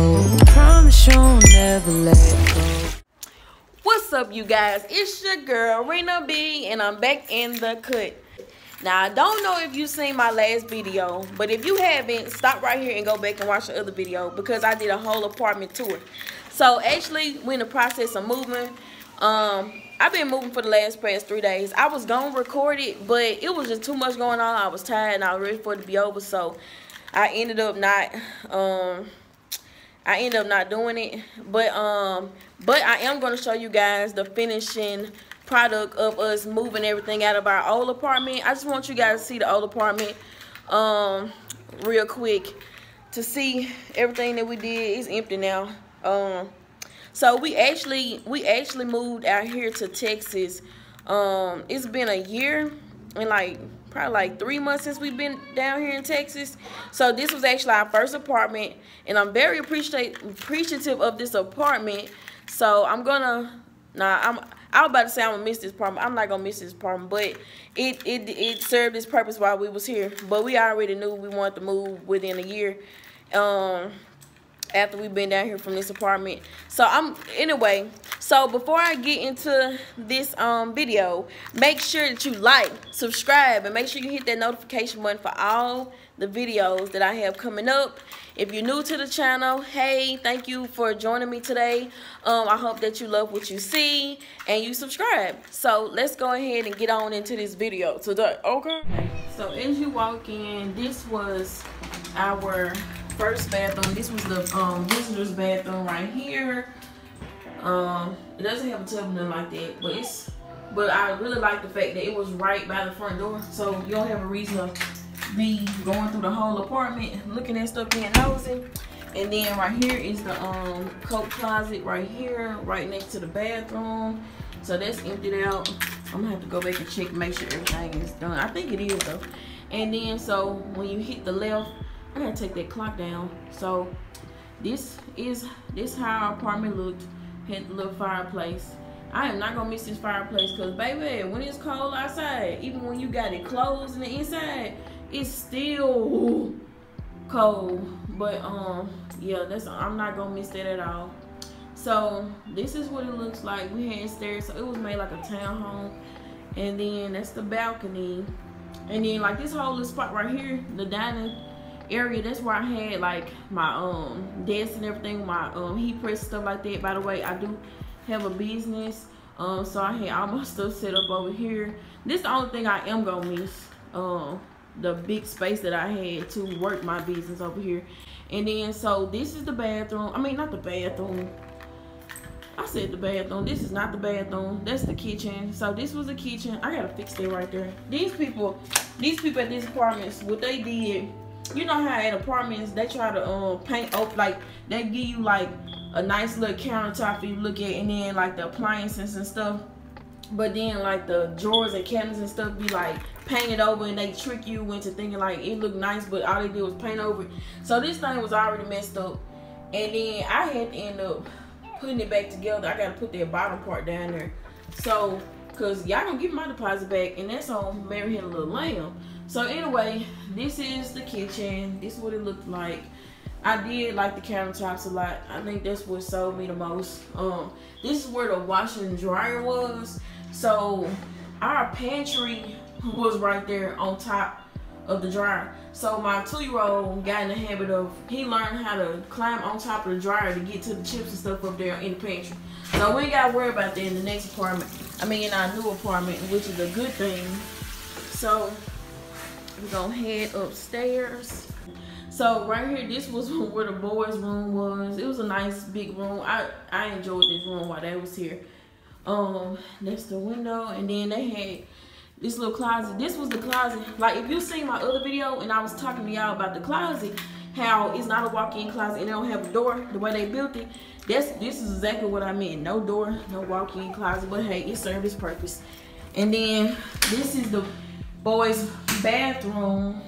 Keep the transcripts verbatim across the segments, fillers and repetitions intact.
go. Promise you'll never let go. What's up, you guys? It's your girl RinaB, and I'm back in the cut. Now, I don't know if you've seen my last video, but if you haven't, stop right here and go back and watch the other video, because I did a whole apartment tour. So actually, we're in the process of moving. Um, I've been moving for the last past three days. I was gonna record it, but it was just too much going on. I was tired and I was ready for it to be over, so I ended up not. Um, I ended up not doing it, but um, but I am gonna show you guys the finishing product of us moving everything out of our old apartment. I just want you guys to see the old apartment um real quick to see everything that we did. It's empty now. Um so we actually we actually moved out here to Texas. Um it's been a year and like probably like three months since we've been down here in Texas. So this was actually our first apartment, and I'm very appreciate appreciative of this apartment. So I'm gonna nah I'm I was about to say I'm gonna miss this apartment. I'm not gonna miss this apartment, but it it it served its purpose while we was here. But we already knew we wanted to move within a year, um, after we've been down here from this apartment. So I'm anyway. So before I get into this um video, make sure that you like, subscribe, and make sure you hit that notification button for all the videos that I have coming up. If you're new to the channel, hey, thank you for joining me today. Um, I hope that you love what you see and you subscribe. So let's go ahead and get on into this video today, okay? So as you walk in, this was our first bathroom. This was the um, visitor's bathroom right here. Um, it doesn't have a tub or nothing like that, but it's. But I really like the fact that it was right by the front door, so you don't have a reason to be going through the whole apartment looking at stuff, being nosy. And then right here is the um coat closet right here, right next to the bathroom. So that's emptied out. I'm gonna have to go back and check and make sure everything is done. I think it is though. And then so when you hit the left, I gotta take that clock down. So this is this how our apartment looked. Had the little fireplace. I am not gonna miss this fireplace, because baby, when it's cold outside, even when you got it closed in the inside, it's still cold. But um yeah, that's I'm not gonna miss that at all. So this is what it looks like. We had stairs, so it was made like a townhome. And then that's the balcony. And then like this whole little spot right here, the dining area, that's where I had like my um desk and everything, my um heat press, stuff like that. By the way, I do have a business, um so I had all my stuff set up over here. This is the only thing I am gonna miss, um the big space that I had to work my business over here. And then so this is the bathroom. I mean, not the bathroom, I said the bathroom. This is not the bathroom, that's the kitchen. So this was the kitchen. I gotta fix that right there. These people these people at these apartments, what they did, you know how at apartments they try to um paint up, like they give you like a nice little countertop for you to look at, and then like the appliances and stuff, but then like the drawers and cabinets and stuff be like painted over, and they trick you into thinking like it looked nice, but all they did was paint over it. So this thing was already messed up, and then I had to end up putting it back together. I gotta put that bottom part down there, so cause y'all gonna give my deposit back, and that's on Mary Had a Little Lamb. So anyway, this is the kitchen. This is what it looked like. I did like the countertops a lot. I think that's what sold me the most. Um, this is where the washer and dryer was. So our pantry was right there on top of the dryer. So my two-year-old got in the habit of, he learned how to climb on top of the dryer to get to the chips and stuff up there in the pantry. So we ain't gotta worry about that in the next apartment. I mean, in our new apartment, which is a good thing. So we're gonna head upstairs. So right here, this was where the boys' room was. It was a nice big room. I I enjoyed this room while they was here. Um, that's the window, and then they had this little closet. This was the closet. Like if you seen my other video, and I was talking to y'all about the closet, how it's not a walk-in closet and they don't have a door, the way they built it. That's this is exactly what I meant. No door, no walk-in closet, but hey, it served its purpose. And then this is the boys' bathroom,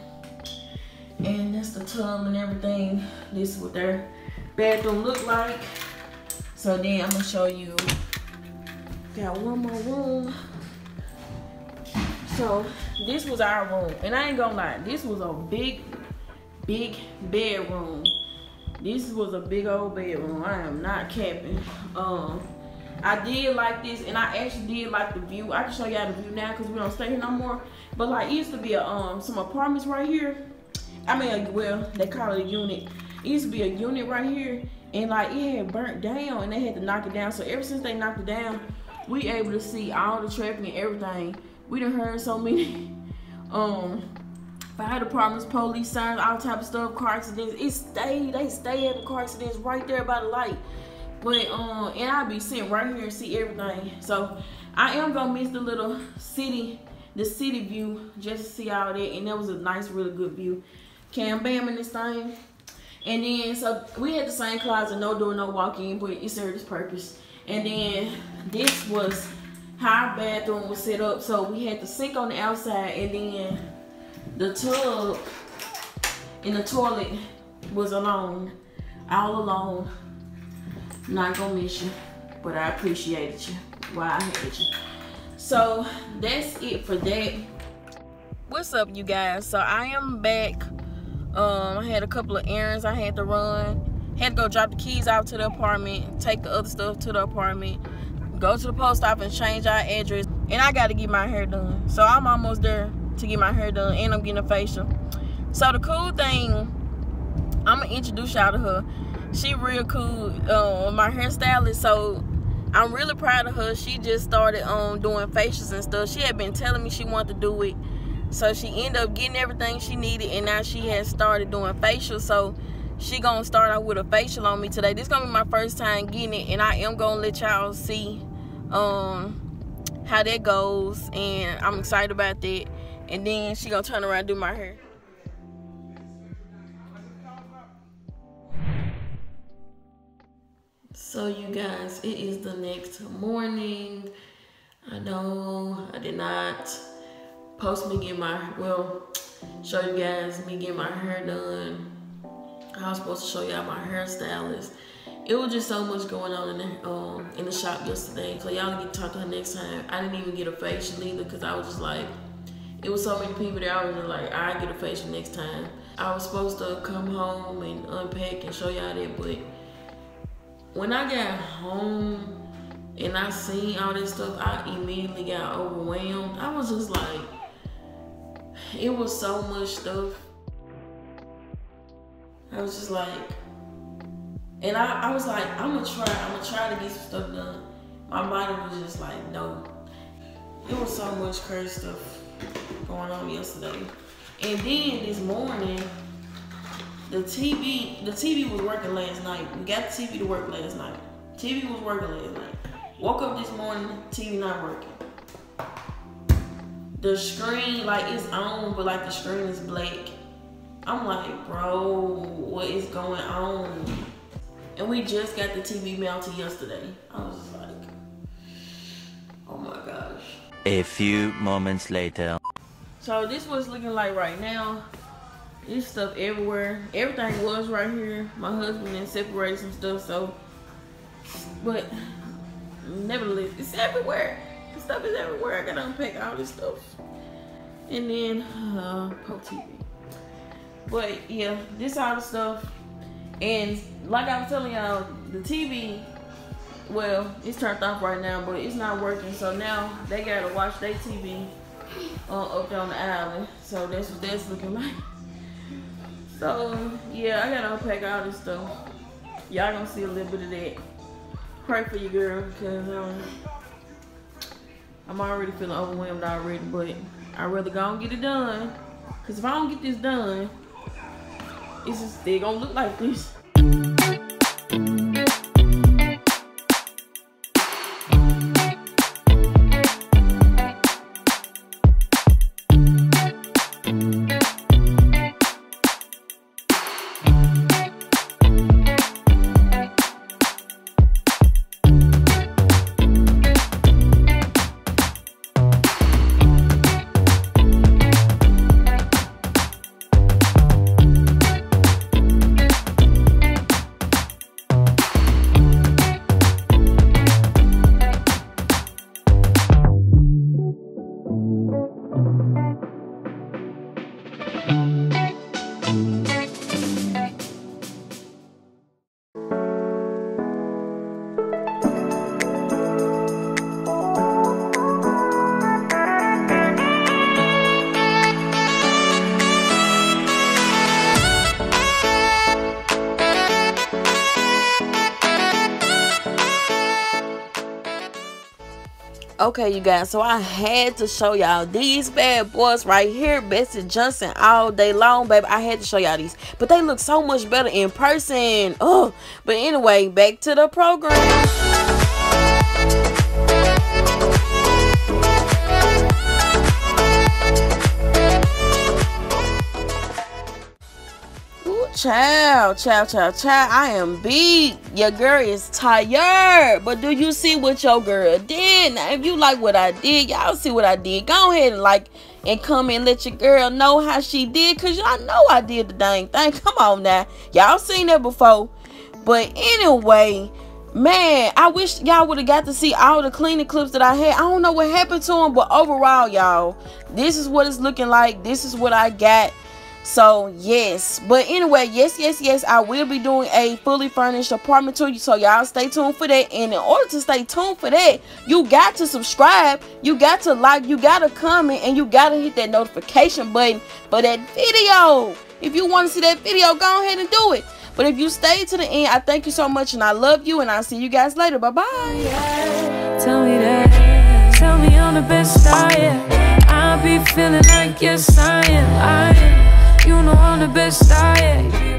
and that's the tub and everything. This is what their bathroom looked like. So then I'm gonna show you, got one more room. So this was our room, and I ain't gonna lie, this was a big big bedroom. This was a big old bedroom. I am not capping. Um, I did like this, and I actually did like the view. I can show y'all the view now because we don't stay here no more. But like, it used to be a, um some apartments right here. I mean, well, they call it a unit. It used to be a unit right here, and like it had burnt down, and they had to knock it down. So ever since they knocked it down, we able to see all the traffic and everything. We done heard so many um fire departments, police sirens, all type of stuff, car accidents. It stayed, they stay at the car accidents right there by the light. But um, and I'll be sitting right here and see everything. So I am gonna miss the little city, the city view, just to see all that. And that was a nice, really good view. Cam bam in this thing. And then so we had the same closet, no door, no walk-in, but it served its purpose. And then this was how our bathroom was set up. So we had the sink on the outside, and then the tub and the toilet was alone, all alone. Not gonna miss you, but I appreciated you while I had you. So that's it for that. What's up, you guys? So I am back. Um, I had a couple of errands I had to run. Had to go drop the keys out to the apartment, take the other stuff to the apartment, go to the post office and change our address. And I got to get my hair done. So I'm almost there to get my hair done, and I'm getting a facial. So the cool thing, I'm gonna introduce y'all to her. She real cool, uh, my hairstylist. So I'm really proud of her. She just started um doing facials and stuff. She had been telling me she wanted to do it, so she ended up getting everything she needed, and now she has started doing facials. So she gonna start out with a facial on me today. This gonna be my first time getting it, and I am gonna let y'all see um how that goes, and I'm excited about that. And then she gonna turn around and do my hair. So you guys, it is the next morning. I know I did not post me getting my, well, show you guys me getting my hair done. I was supposed to show y'all my hairstylist. It was just so much going on in the, um, in the shop yesterday. So y'all get to talk to her next time. I didn't even get a facial either because I was just like, it was so many people there. I was just like, I get a facial next time. I was supposed to come home and unpack and show y'all that, but when I got home and I seen all this stuff, I immediately got overwhelmed. I was just like, it was so much stuff. I was just like, and I, I was like, I'm gonna try, I'm gonna try to get some stuff done. My body was just like, no. It was so much crazy stuff going on yesterday. And then this morning, the T V, the T V was working last night. We got the T V to work last night. T V was working last night. Woke up this morning, T V not working. The screen, like, it's on, but like the screen is black. I'm like, bro, what is going on? And we just got the T V mounted yesterday. I was just like, oh my gosh. A few moments later. So this was looking like right now. There's stuff everywhere. Everything was right here. My husband then separated some stuff, so, but nevertheless, it's everywhere. The stuff is everywhere. I gotta unpack all this stuff. And then, uh, Pro T V. But yeah, this all the stuff. And like I was telling y'all, the T V, well, it's turned off right now, but it's not working. So now they gotta watch their T V uh, up there on the island. So that's what that's looking like. So yeah, I gotta unpack all this stuff. Y'all gonna see a little bit of that. Pray for your girl, because um, I'm already feeling overwhelmed already, but I'd rather go and get it done. Because if I don't get this done, it's just still gonna look like this. Okay, you guys, so I had to show y'all these bad boys right here. Bessie Johnson all day long, baby. I had to show y'all these, but they look so much better in person. Oh, but anyway, back to the program. Child, child, child, child, I am beat. Your girl is tired. But do you see what your girl did? Now, if you like what I did, y'all see what I did. Go ahead and like and come and let your girl know how she did. Because y'all know I did the dang thing. Come on now. Y'all seen that before. But anyway, man, I wish y'all would have got to see all the cleaning clips that I had. I don't know what happened to them. But overall, y'all, this is what it's looking like. This is what I got. So yes, but anyway, yes, yes, yes, I will be doing a fully furnished apartment tour, so y'all stay tuned for that. And in order to stay tuned for that, you got to subscribe, you got to like, you got to comment, and you got to hit that notification button for that video. If you want to see that video, go ahead and do it. But if you stay to the end, I thank you so much, and I love you, and I'll see you guys later. Bye bye. Tell me that, tell me on the best diet. I'll be feeling like yes I am, I am. You know I'm the best I am.